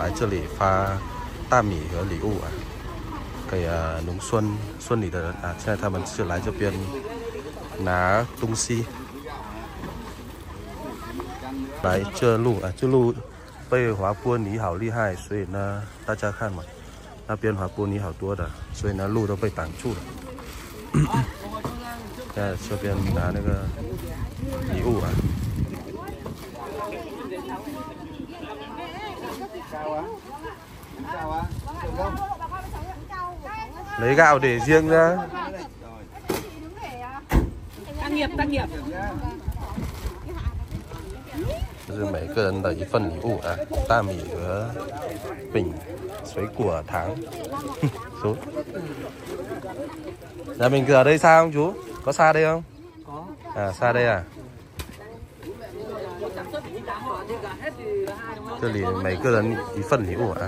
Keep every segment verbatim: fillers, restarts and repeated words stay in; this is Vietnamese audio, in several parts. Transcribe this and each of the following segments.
来这里发大米和礼物啊，给啊农村村里的人啊。现在他们是来这边拿东西。来这路啊，这路被滑坡泥好厉害，所以呢，大家看嘛，那边滑坡泥好多的，所以呢路都被挡住了。在这边拿那个礼物啊。 lấy gạo để riêng ra. Tác nghiệp, tác nghiệp. 这是每个人的一份礼物啊，大米和饼、水果、糖。Chú. Nhà mình ở đây xa không chú? Có xa đây không? Có. À xa đây à? 这里每个人一份礼物啊，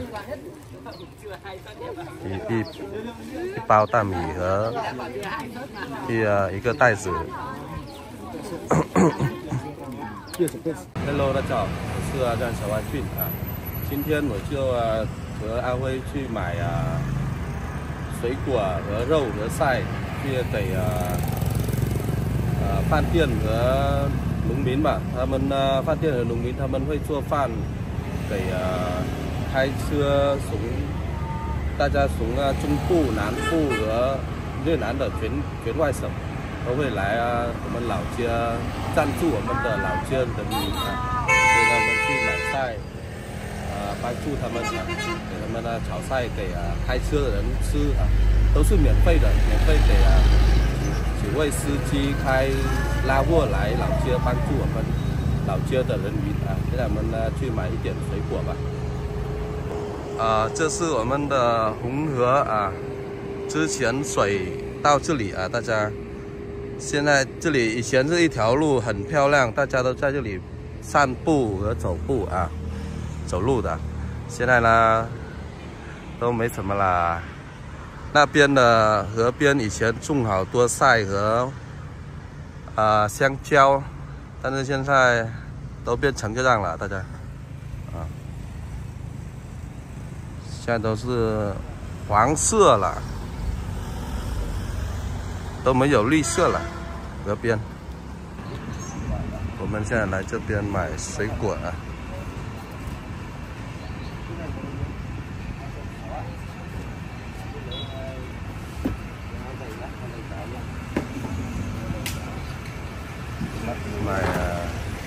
一一一包大米和一呃一个袋子。Hello， 大家好，我是啊张小万俊啊。今天我就啊和阿辉去买啊水果和肉和菜，去给啊呃饭店和农民吧。他们呢饭店和农民他们会做饭。 给呃开车从大家从啊中部、南部和越南的全全外省都会来啊我们老家赞助我们的老家人民啊，给他们去买菜，啊帮助他们啊，给他们呢炒菜给啊开车的人吃啊，都是免费的，免费给啊几位司机开拉货来老家帮助我们。 老街的人民啊，给他们呢去买一点水果吧。啊，这是我们的红河啊，之前水到这里啊，大家现在这里以前是一条路，很漂亮，大家都在这里散步和走步啊，走路的。现在呢都没什么啦。那边的河边以前种好多菜和啊香蕉。 但是现在都变成这样了，大家啊，现在都是黄色了，都没有绿色了。河边，我们现在来这边买水果啊。买啊，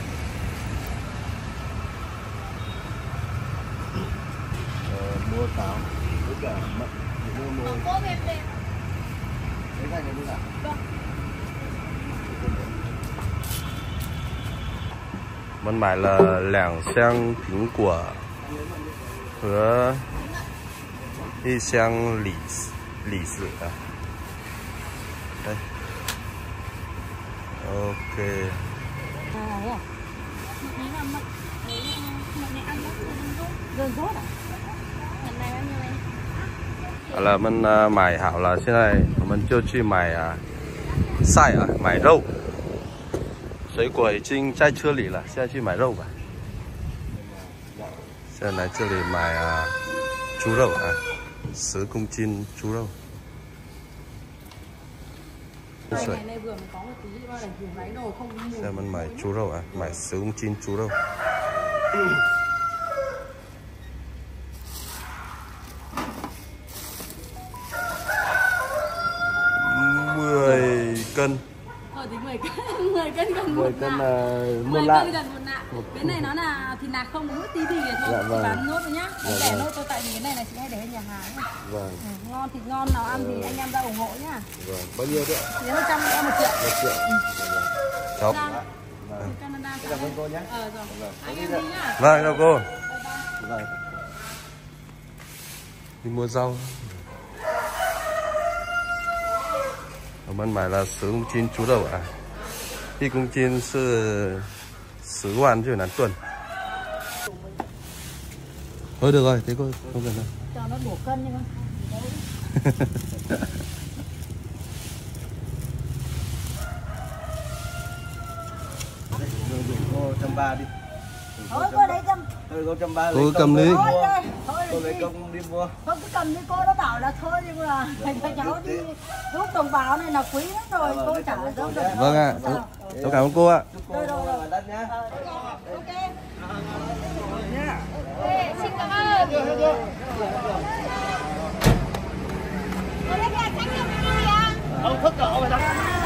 呃，mua táo với cả mận, mua mua. Lấy ra cái gì nào? Mình买了两箱苹果和一箱李李子啊。对 ，OK。 好了，我们呢买好了，现在我们就去买啊菜啊，买肉。水果已经在车里了，现在去买肉吧。现在来这里买啊猪肉啊，十公斤猪肉。水。现在我们买猪肉啊，买十公斤猪肉。mười cân. Ờ thì mười cân, mười cân gần một mười cân nạ. là mười một cân lạng. gần một nạ. Cái này nó là thịt nạc không, nuốt tí thì thôi. Dạ vâng. Bán nốt rồi nhá. Dạ Để vâng. nốt tôi tại vì cái này là chị hay để ở nhà hàng ấy. Vâng. Ừ, ngon thịt ngon nào ăn thì anh em ra ủng hộ nhá. Vâng. Bao nhiêu đấy? Thì một trăm em một triệu. Một triệu. Ừ. Chào. Vâng. Canada. Cảm ơn cô nhé. Ờ rồi. Vâng. Anh em đi nhá. Vâng, chào cô. Vâng. Đi mua rau. 我们买了十公斤猪肉啊，一公斤是十万越南盾。Thôi được rồi, thế cô không cần đâu. Cho nó đủ cân đi con. Cô trăm ba đi. Thôi cô đấy trăm. Thôi cô trăm ba. Cô cầm đi. công đi mua. Không cứ cầm đi, cô nó bảo là thôi nhưng mà thầy cháu đi giúp đồng bào này là quý lắm rồi, cô trả giúp được. Vâng ạ, cháu cảm ơn cô ạ. Rồi rồi rồi. Ok. Xin cảm ơn. Cô lấy cái trách nhiệm gì ạ? Không thức cỡ rồi đó.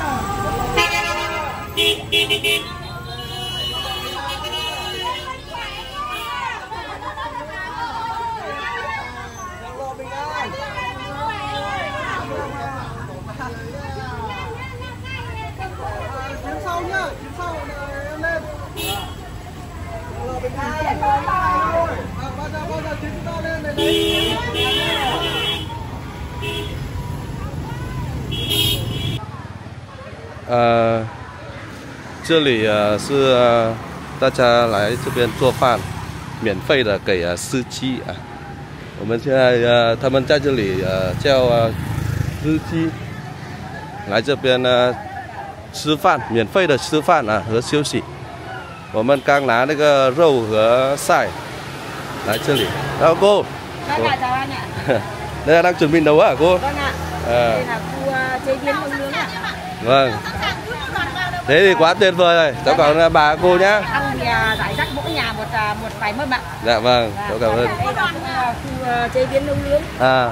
呃，这里呃是呃大家来这边做饭，免费的给呃司机啊。我们现在呃他们在这里呃叫呃司机来这边呢吃饭，免费的吃饭啊和休息。我们刚拿那个肉和菜来这里，然后cô. Vâng ạ, chào anh ạ. Đây là đang chuẩn bị nấu à cô? Vâng ạ. À. Đây là khu uh, chế biến nông nướng ạ. Vâng. Thế thì quá tuyệt vời rồi. Cháu cảm ơn bà cô nhá. Ăn thì giải rác mỗi nhà một một vài mâm ạ. Dạ vâng, cháu cảm ơn. Đây là khu uh, chế biến nông nướng. À.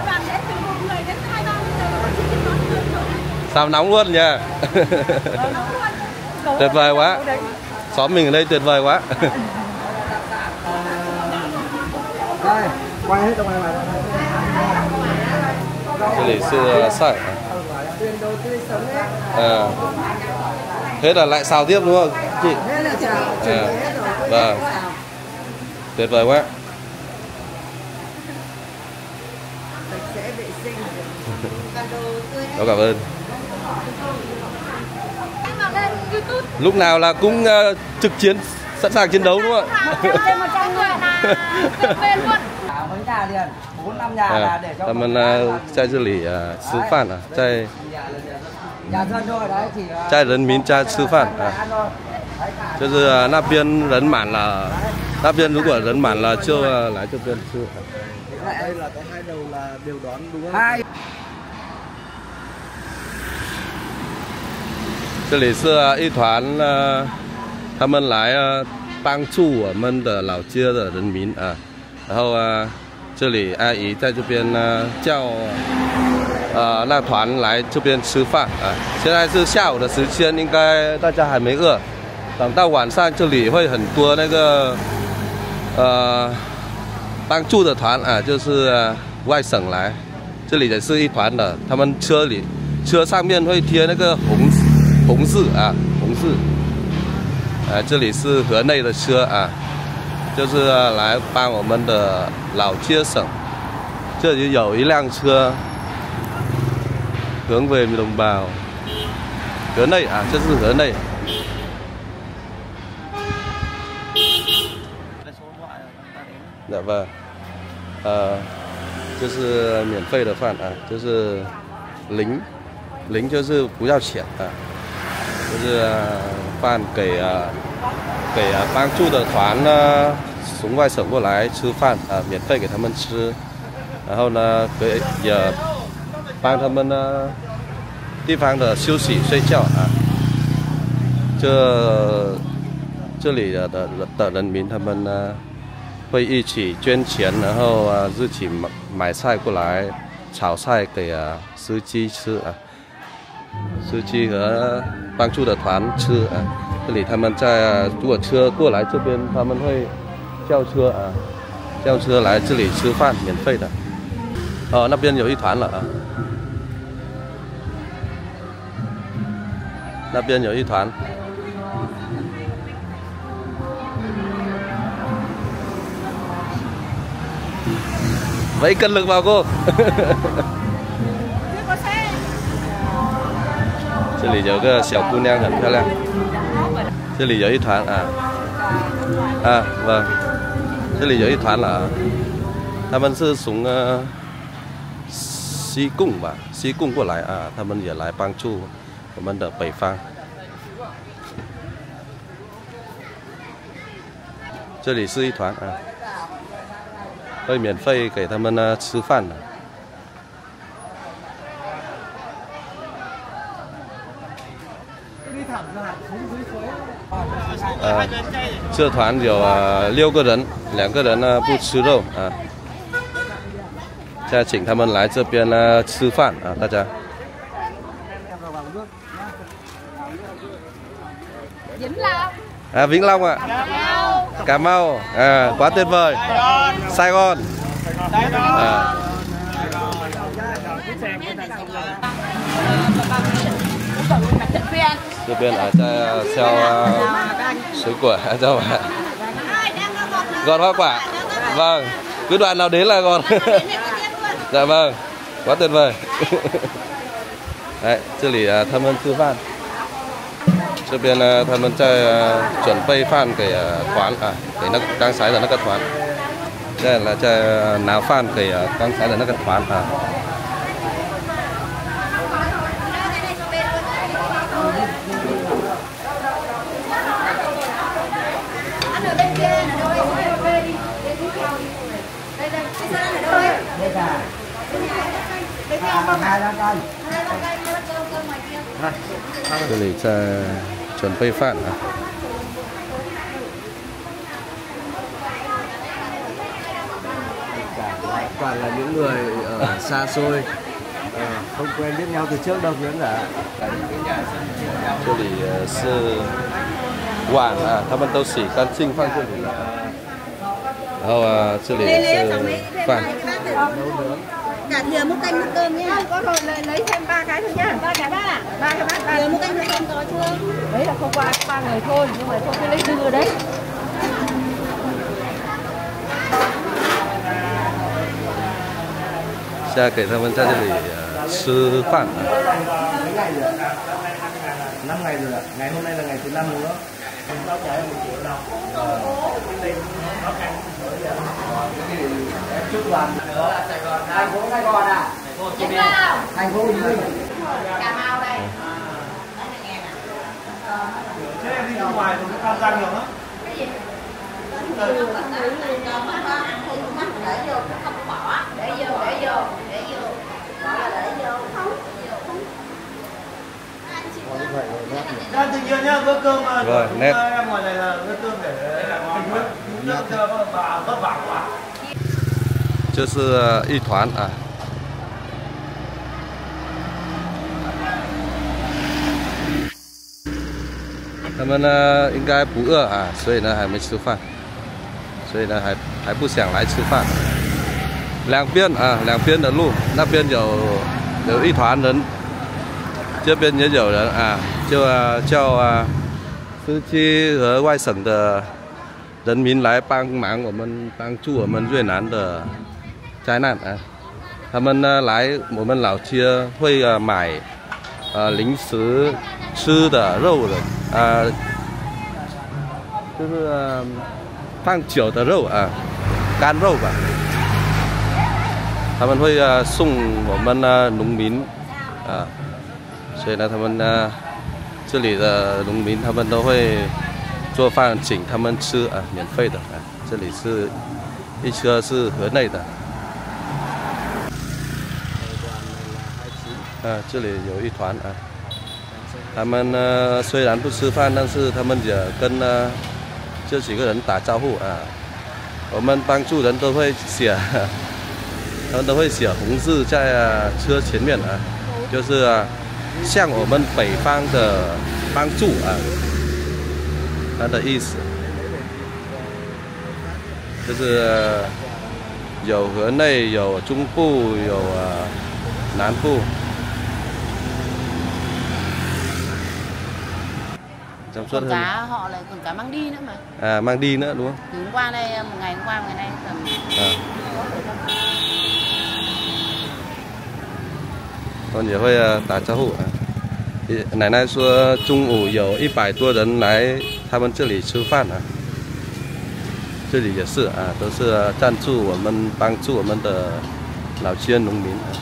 Sao nóng luôn nha. Tuyệt vời quá. Xóm mình ở đây tuyệt vời quá. Đây, quay hết trong này này. 这里是菜。À. Thế là lại xào tiếp đúng không chị? À. Vâng. Tuyệt vời quá. Cháu cảm ơn. Lúc nào là cũng uh, trực chiến, sẵn sàng chiến đấu đúng không ạ? À, 他们呢在这里啊吃饭啊，在在人民家吃饭啊，就是啊那边人满了，那边如果人满了就啊来这边吃。 Đây là có hai đầu là đều đón đúng không? Hai. 这里是啊一团呃，他们来啊帮助我们的老街的人民啊，然后啊。 这里阿姨在这边呢，叫呃那团来这边吃饭啊。现在是下午的时间，应该大家还没饿。等到晚上，这里会很多那个呃帮助的团啊，就是、呃、外省来，这里也是一团的。他们车里车上面会贴那个红红字啊，红字。啊，这里是河内的车啊。 就是来帮我们的老街省，这里有一辆车hướng về đồng bào河内啊，这是河内。dạ vâng， 呃，这是免费的饭啊，就是零零就是不要钱啊，就是饭给啊。 给啊帮助的团呢，从外省过来吃饭啊，免费给他们吃，然后呢，给也帮他们呢地方的休息睡觉啊。这这里的的的人民他们呢会一起捐钱，然后啊一起买买菜过来炒菜给啊司机吃啊，司机和帮助的团吃啊。 这里他们在如果车过来这边，他们会叫车啊，叫车来这里吃饭，免费的。哦，那边有一团了啊，那边有一团。Vậy cân lực vào cô. 这里有个小姑娘很漂亮。 这里有一团啊，啊，vâng， 这里有一团了啊，他们是从呃西贡吧，西贡过来啊，他们也来帮助我们的北方。这里是一团啊。 会免费给他们呢吃饭的。呃，这团有啊六个人，两个人呢不吃肉啊。现在请他们来这边呢吃饭啊，大家。 Vĩnh Long. À, Vĩnh Long ạ. À. Cà Mau. À, quá tuyệt vời. Sài Gòn. À.这边ở sell水果cho bạn. Gọt hoa quả. Vâng. Cứ đoạn nào đến là gọt. Dạ vâng. Quá tuyệt vời. Đấy, 这里啊，他们吃饭。 这边呢，他们在准备饭给团啊，给那刚才的那个团，现在呢在拿饭给刚才的那个团啊。这里在准备饭啊。 Toàn là những người ở xa xôi, không quen biết nhau từ trước đâu nữa cả. 这里是碗啊，他们都洗干净放这里了。然后啊，这里是饭。 Cả thìa múc canh múc cơm nhé. Có rồi lấy, lấy thêm ba cái thôi nhá. Ba cái bát. Ba cái bát. Thìa múc canh múc cơm có chưa? Đấy là không qua ba người thôi, nhưng mà thôi cứ lấy dư đấy. 现在给他们在这里吃饭啊。 năm ngày rồi ạ. Ngày hôm nay là ngày thứ năm nữa. Em chúc đoàn đó là Sài Gòn, thành phố Sài Gòn à? Thành phố Hồ Chí Minh. Cà Mau đây. Thế em đi ra ngoài thì có tham gia nhiều lắm. Cái gì? Để vô, không bỏ. Để vô, để vô, để vô. Để vô, không. Ra tự nhiên nhá, bữa cơm mà rồi, nét. Em ngoài này là bữa cơm để tình nguyện nước cho bà vất vả quá. 这是一团啊。他们呢应该不饿啊，所以呢还没吃饭，所以呢还还不想来吃饭。两边啊，两边的路，那边有有一团人。 这边也有人啊，就啊叫啊司机和外省的人民来帮忙我们，帮助我们越南的灾难啊。他们呢来我们老街会啊买呃零食、吃的、肉的啊，就是、呃、放酒的肉啊，干肉吧。他们会啊送我们呢农民啊。 所以呢，他们呢，这里的农民他们都会做饭，请他们吃啊，免费的啊。这里是一车是河内的，啊，这里有一团啊。他们呢虽然不吃饭，但是他们也跟呢这几个人打招呼啊。我们帮助人都会写，他们都会写红字在啊车前面啊，就是啊。 向我们北方的帮助啊，它的意思就是有河内、有中部、有啊南部。 Còn cá họ lại còn cá mang đi nữa mà. À mang đi nữa đúng không? Từ hôm qua đây một ngày hôm qua một ngày nay tầm. À. 他们也会啊打招呼啊。奶奶说中午有一百多人来他们这里吃饭啊。这里也是啊，都是赞助我们、帮助我们的老街农民啊。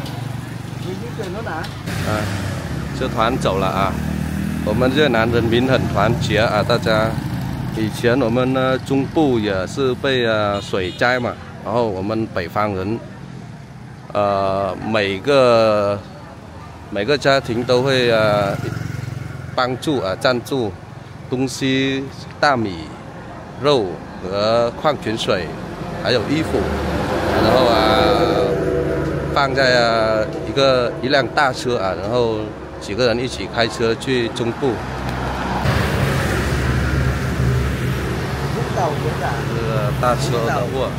啊，这团走了啊。我们越南人民很团结啊，大家。以前我们呢中部也是被啊水灾嘛， 然后我们北方人，呃，每个每个家庭都会呃帮助啊、呃、赞助东西，大米、肉和矿泉水，还有衣服，然后啊放在啊一个一辆大车啊，然后几个人一起开车去中部。这个大车的货。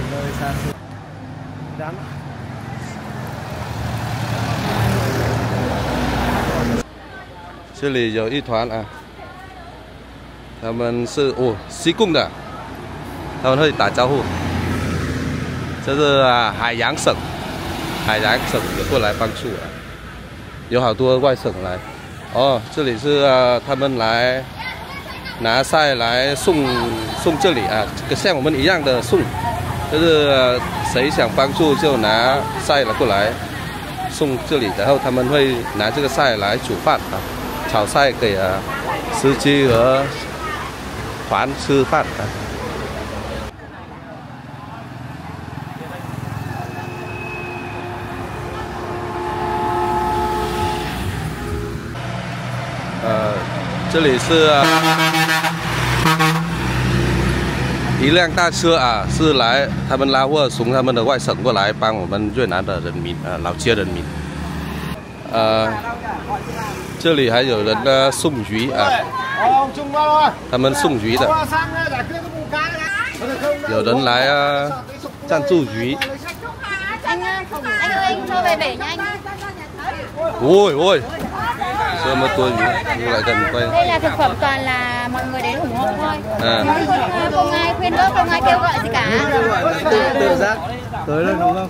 这里有一团啊，他们是哦西贡的，他们会打招呼。这是啊海洋省，海洋省也过来帮助啊，有好多外省来。哦，这里是啊他们来拿菜来送送这里啊，像我们一样的送，就是谁想帮助就拿菜了过来送这里，然后他们会拿这个菜来煮饭啊，炒菜给啊司机和团吃饭啊。呃，这里是、啊、一辆大车啊，是来他们拉货从他们的外省过来帮我们越南的人民啊，老街人民。呃，这里还有人呢送鱼啊，他们送鱼的，有人来啊赞助鱼。 Anh anh ơi anh cho về bể nha anh. Ôi ôi, sao mà tôi như lại gần quay. Đây là thực phẩm toàn là mọi người đến ủng hộ thôi. À. Không ai khuyên góp, không ai kêu gọi gì cả. Tự, tự giác tới lên đúng không?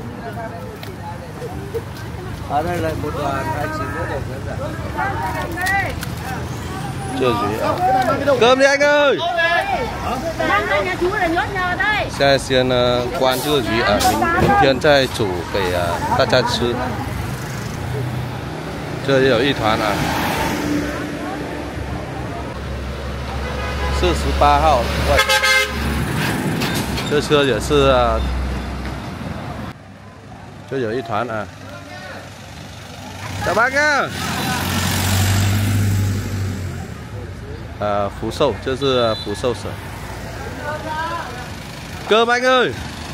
Ở đây là một đoàn hai chín nữa để dẫn dắt. Chưa gì. Cơm đi anh ơi. Đang nhà chú là nhốt nhờ đây. 现在先呢关这个鱼啊，明明天再煮给啊大家吃。这也有一团啊，四十八号，这车也是啊，这有一团啊，小八哥，呃，福寿，这是福寿省。Cơm anh ơi.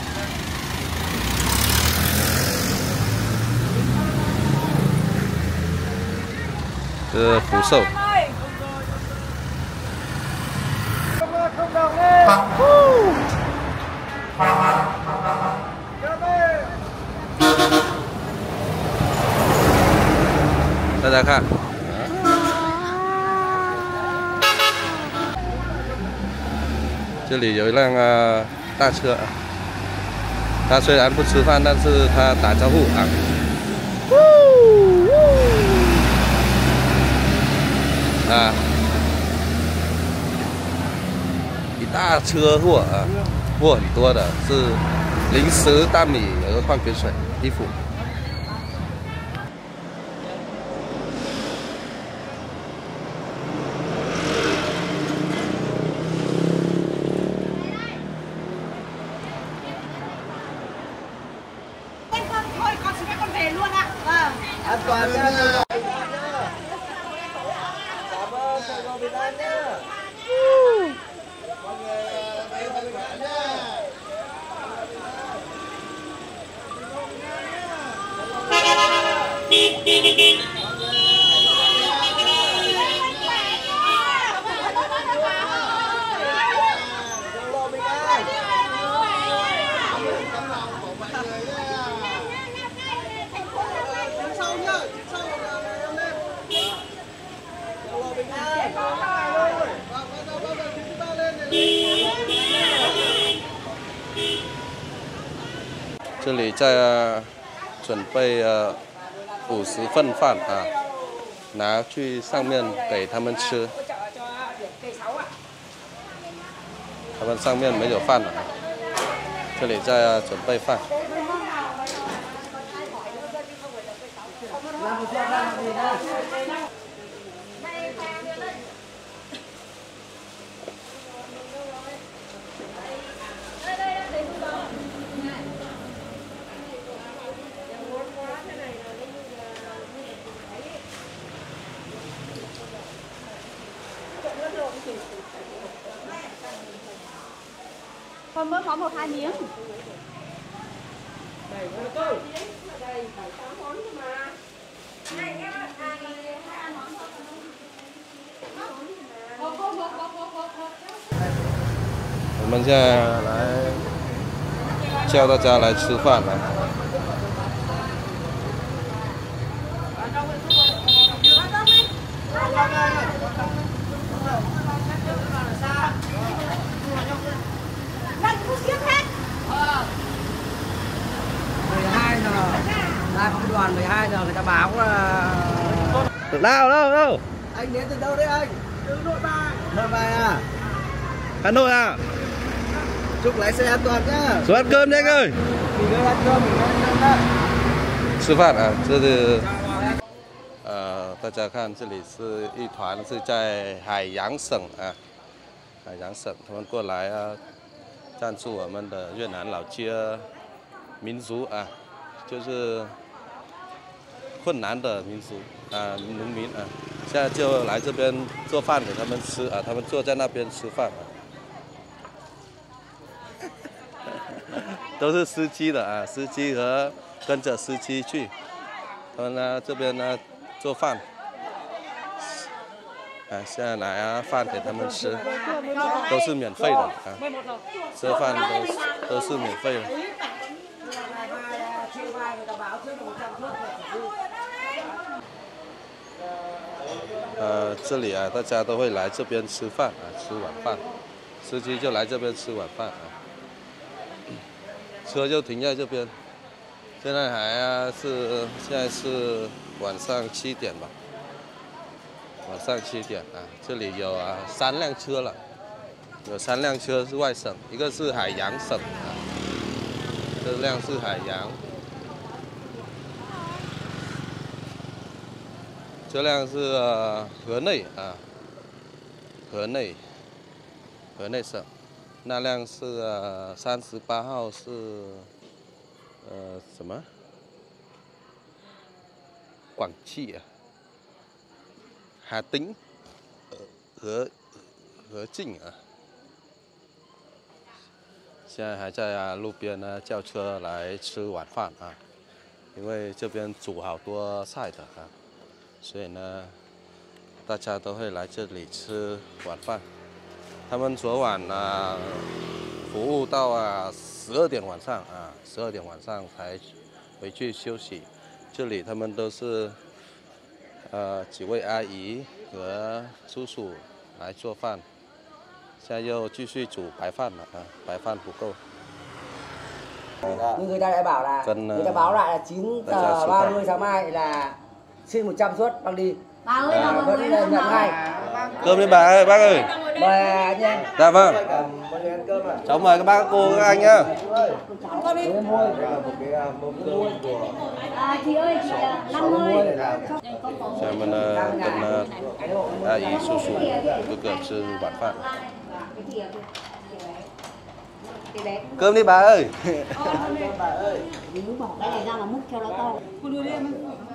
Ờ, Phú Sầu. Đại gia Khang. 这里有一辆啊大车，他虽然不吃饭，但是他打招呼啊。啊，一大车货啊，货很多的，是零食、大米和矿泉水、衣服。 An toàn nha. Cảm ơn Sài Gòn Việt Nam nhé. Mọi người đến Sài Gòn Việt Nam nhé. Hãy 这里在、呃、准备呃五十份饭啊，拿去上面给他们吃。他们上面没有饭了，这里在、呃、准备饭。 Con mới có một hai miếng. 我们现在来叫大家来吃饭了。 mười hai giờ ra công đoàn mười hai giờ người ta báo là Đâu đâu đâu? anh đến từ đâu đấy anh? Từ Nội Bài. Nội Bài à? Hà Nội à? Chúc lái xe an toàn nhá. Xuống ăn cơm đi anh ơi. Mình đi ăn cơm, mình đi ăn cơm đấy. 吃饭啊，这是呃，大家看这里是一团是在海洋省啊，海洋省他们过来啊，赞助我们的越南老街民族啊，就是困难的民族啊，农民啊，现在就来这边做饭给他们吃啊，他们坐在那边吃饭啊，都是司机的啊，司机和跟着司机去，他们呢这边呢做饭，啊，现在拿啊饭给他们吃，都是免费的啊，吃饭都都是免费的。呃，这里啊，大家都会来这边吃饭啊，吃晚饭，司机就来这边吃晚饭啊，车就停在这边。现在还啊是现在是晚上七点吧，晚上七点啊，这里有啊三辆车了，有三辆车是外省，一个是海洋省啊，这辆是海洋。 这辆是、呃、河内啊，河内，河内省。那辆是呃三十八号是呃什么？广汽啊，hà Tĩnh，河河静啊。现在还在啊路边呢叫车来吃晚饭啊，因为这边煮好多菜的啊。 所以呢，大家都会来这里吃晚饭。他们昨晚呢，服务到啊十二点晚上啊，十二点晚上才回去休息。这里他们都是呃几位阿姨和叔叔来做饭。现在又继续煮白饭了啊，白饭不够。 Nhưng người ta lại bảo là Cần, người ta báo lại là chín giờ ba mươi sáng mai là xin một trăm suất băng đi. Bà ơi, à, bà vẫn nhận ngay. Cơm đi bà ơi, bác ơi. Mời anh em. Dạ vâng. Cháu mời các bác cô các anh nhá. Con đi. À, chị ơi, chị năm mươi. Chào mừng con阿姨叔叔哥哥吃晚饭。Cơm đi bà ơi. Ờ, bà ơi. Mình muốn bỏ cái này ra mà múc cho nó to. Cô đưa đi em.